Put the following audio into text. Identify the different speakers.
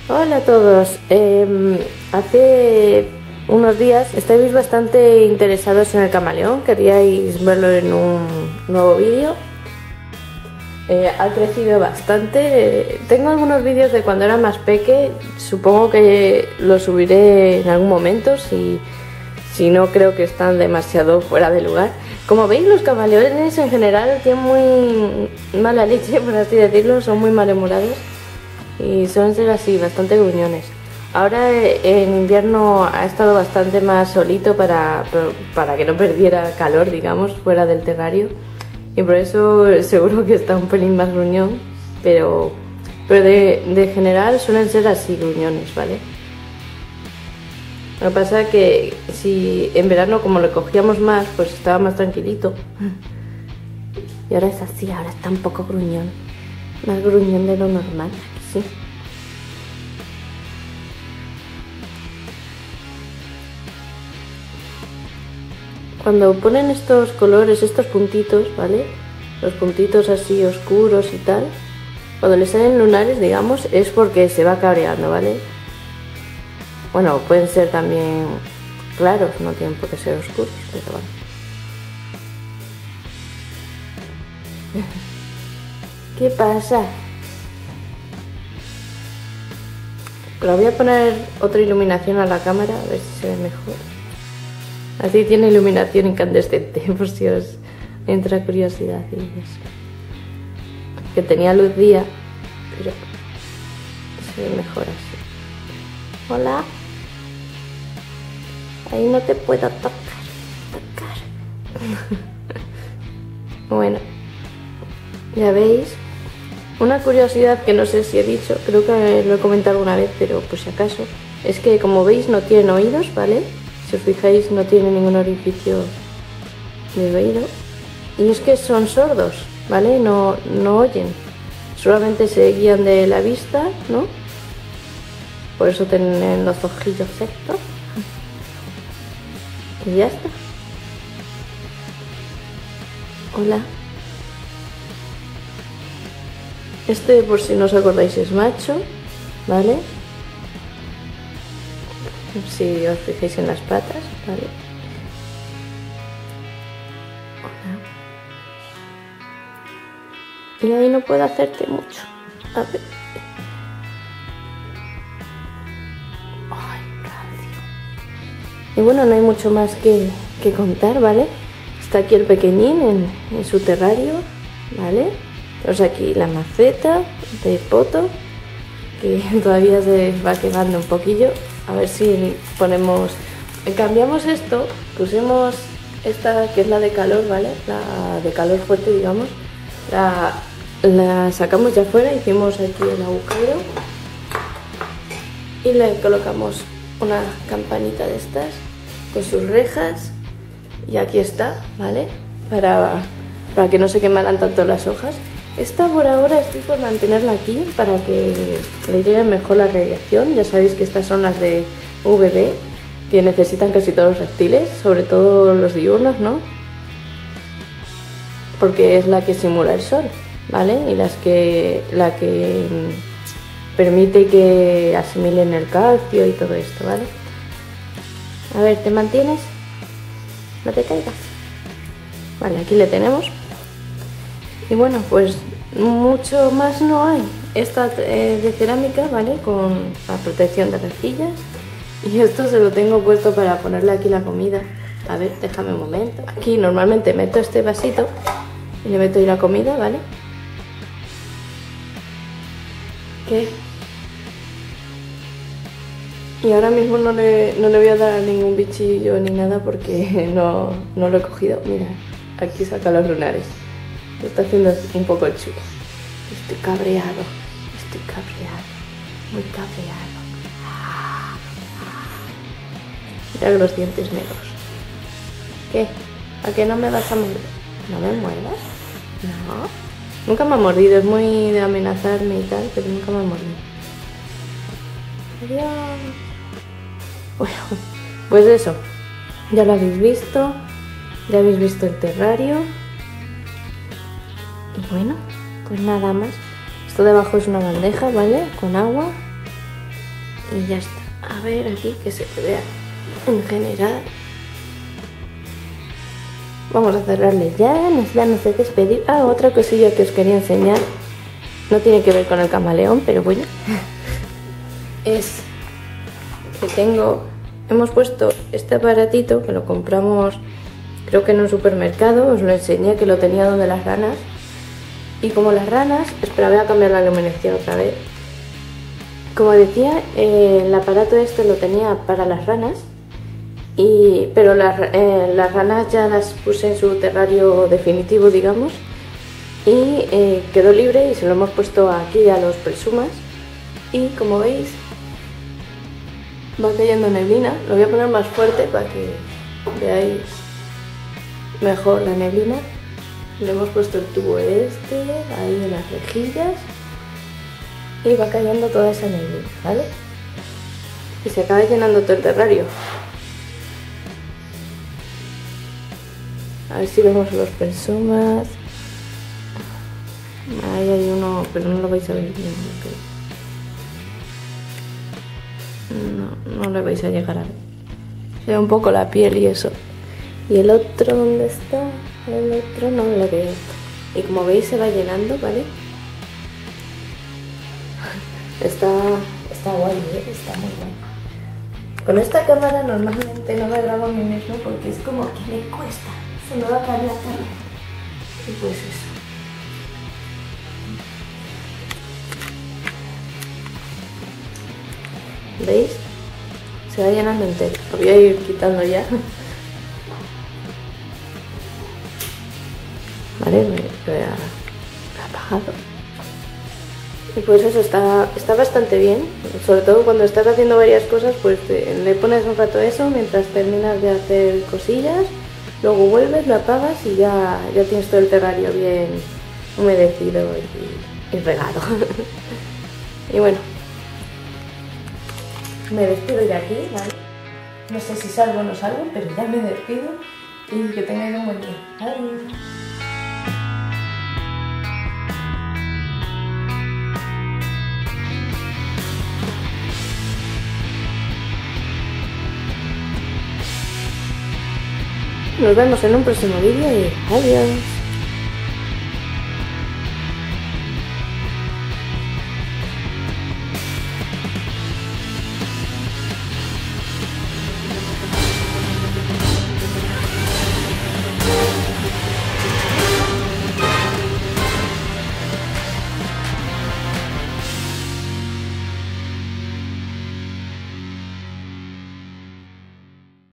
Speaker 1: Hola a todos. Hace unos días estáis bastante interesados en el camaleón, queríais verlo en un nuevo vídeo. Ha crecido bastante. Tengo algunos vídeos de cuando era más peque, supongo que los subiré en algún momento, si no creo que están demasiado fuera de lugar. Como veis, los camaleones en general tienen muy mala leche, por así decirlo, son muy malhumorados y suelen ser así, bastante gruñones. Ahora en invierno ha estado bastante más solito para que no perdiera calor, digamos, fuera del terrario, y por eso seguro que está un pelín más gruñón, pero de general suelen ser así, gruñones, ¿vale? Lo que pasa es que si en verano, como lo cogíamos más, pues estaba más tranquilito. Y ahora es así, ahora está un poco gruñón. Más gruñón de lo normal, sí. Cuando ponen estos colores, estos puntitos, ¿vale? Los puntitos así oscuros y tal, cuando le salen lunares, digamos, es porque se va cabreando, ¿vale? Bueno, pueden ser también claros, no tienen por qué ser oscuros, pero bueno. ¿Qué pasa? Pero voy a poner otra iluminación a la cámara, a ver si se ve mejor. Así tiene iluminación incandescente, por si os entra curiosidad. Y eso. Que tenía luz día, pero se ve mejor así. Hola. Ahí no te puedo tocar. Bueno, ya veis. Una curiosidad que no sé si he dicho, creo que lo he comentado alguna vez, pero por si acaso, es que como veis no tienen oídos, ¿vale? Si os fijáis no tienen ningún orificio de oído. Y es que son sordos, ¿vale? No oyen. Solamente se guían de la vista, ¿no? Por eso tienen los ojillos estos. Y ya está. Hola. Este, por si no os acordáis, es macho, ¿vale? Si os fijáis en las patas, ¿vale? Hola. Y ahí no puedo hacerte mucho. A ver. Ay, radio. Y bueno, no hay mucho más que contar, ¿vale? Está aquí el pequeñín en su terrario, ¿vale? Tenemos aquí la maceta de poto, que todavía se va quemando un poquillo. A ver si cambiamos esto, pusimos esta que es la de calor, ¿vale? La de calor fuerte, digamos. La sacamos ya fuera, hicimos aquí el agujero y le colocamos una campanita de estas con sus rejas, y aquí está, ¿vale? Para que no se quemaran tanto las hojas. Esta por ahora estoy por mantenerla aquí para que le llegue mejor la radiación. Ya sabéis que estas son las de UVB, que necesitan casi todos los reptiles, sobre todo los diurnos, ¿no? Porque es la que simula el sol, ¿vale? Y la que permite que asimilen el calcio y todo esto, ¿vale? A ver, ¿te mantienes? No te caigas. Vale, aquí le tenemos. Y bueno, pues mucho más no hay. Esta de cerámica, ¿vale? Con la protección de rejillas. Y esto se lo tengo puesto para ponerle aquí la comida. A ver, déjame un momento. Aquí normalmente meto este vasito y le meto ahí la comida, ¿vale? ¿Qué? Y ahora mismo no le voy a dar a ningún bichillo ni nada porque no lo he cogido. Mira, aquí saca los lunares. Lo está haciendo un poco chulo. Estoy cabreado, muy cabreado. Mira los dientes negros. ¿Qué? ¿A qué no me vas a morder? ¿No me muerdas? No. Nunca me ha mordido, es muy de amenazarme y tal, pero nunca me ha mordido. Adiós. Bueno, pues eso. Ya lo habéis visto. Ya habéis visto el terrario. Y bueno, pues nada más. Esto de abajo es una bandeja, ¿vale? Con agua. Y ya está. A ver aquí que se vea en general. Vamos a cerrarle ya nos he despedido. Ah, otra cosilla que os quería enseñar. No tiene que ver con el camaleón, pero bueno. Es que hemos puesto este aparatito que lo compramos, creo que en un supermercado. Os lo enseñé, que lo tenía donde las ranas. Y como las ranas, espera, voy a cambiar la iluminación otra vez. Como decía, el aparato este lo tenía para las ranas. Pero las ranas ya las puse en su terrario definitivo, digamos, y quedó libre y se lo hemos puesto aquí a los presumas. Y como veis, va cayendo neblina. Lo voy a poner más fuerte para que veáis mejor la neblina. Le hemos puesto el tubo este ahí en las rejillas y va cayendo toda esa neblina, ¿vale? Y se acaba llenando todo el terrario. A ver si vemos los presumas. Ahí hay uno, pero no lo vais a ver bien. No le vais a llegar a ver. Se ve un poco la piel y eso. ¿Y el otro dónde está? El otro no lo veo. Y como veis se va llenando, ¿vale? Está guay, ¿eh? Está muy guay. Con esta cámara normalmente no me grabo a mí mismo porque es como que me cuesta. Se me va a caer la cámara. Y pues eso. ¿Veis? Se va llenando entero. Lo voy a ir quitando ya. Vale, lo he apagado. Y pues eso, está bastante bien. Sobre todo cuando estás haciendo varias cosas, pues le pones un rato eso mientras terminas de hacer cosillas. Luego vuelves, lo apagas y ya tienes todo el terrario bien humedecido y regado. Y bueno, me despido de aquí, ¿vale? No sé si salgo o no salgo, pero ya me despido y que tengáis un buen día. Adiós. Nos vemos en un próximo vídeo y adiós.